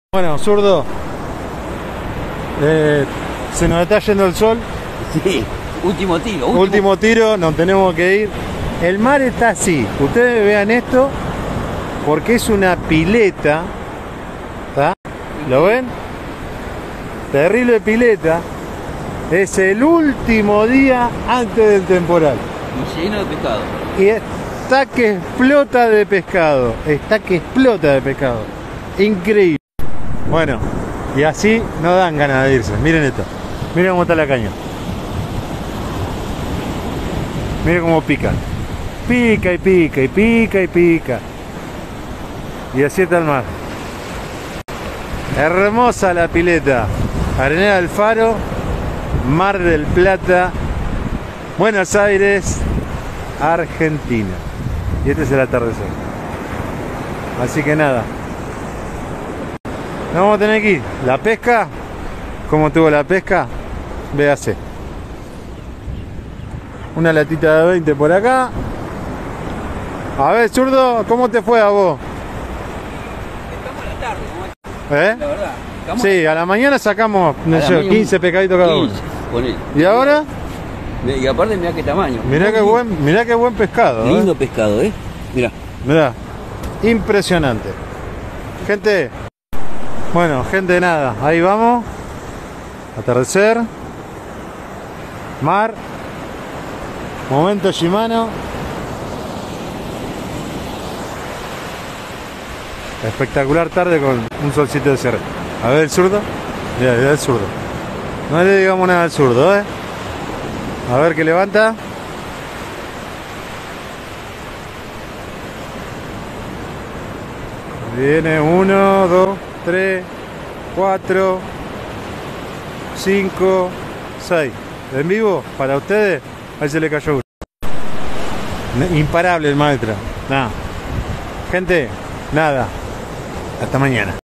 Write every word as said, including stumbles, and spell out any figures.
Bueno, zurdo, eh, se nos está yendo el sol. Sí, último tiro. Último, último tiro, nos tenemos que ir. El mar está así, ustedes vean esto, porque es una pileta, ¿tá? ¿Lo ven? Terrible pileta. Es el último día antes del temporal. Y lleno de pescado. Y está que explota de pescado. Está que explota de pescado. Increíble. Bueno, y así no dan ganas de irse. Miren esto. Miren cómo está la caña. Miren cómo pican. Pica y pica y pica y pica. Y así está el mar. Hermosa la pileta. Arenera del Faro, Mar del Plata, Buenos Aires, Argentina. Y este es el atardecer. Así que nada. Nos vamos a tener que ir. La pesca, ¿cómo tuvo la pesca? Véase. Una latita de veinte por acá. A ver, zurdo, ¿cómo te fue a vos? Estamos a la tarde, ¿no? ¿Eh? La verdad. Estamos Sí, a la mañana sacamos, no a la sé, mañana quince pescaditos cada uno. quince, ponele. ¿Y ahora? Y aparte mirá qué tamaño. Mirá Muy qué lindo. buen, mirá qué buen pescado. Lindo ¿eh? pescado, ¿eh? Mirá. Mirá, impresionante. Gente, bueno, gente, nada, ahí vamos. Atardecer. Mar. Momento Shimano. Espectacular tarde con un solcito de cierre. A ver el zurdo. Mira, mira el zurdo. No le digamos nada al zurdo, ¿eh? A ver qué levanta. Viene uno, dos, tres, cuatro, cinco, seis. En vivo, para ustedes, ahí se le cayó uno. Imparable el maestro. Nada. Gente, nada. Hasta mañana.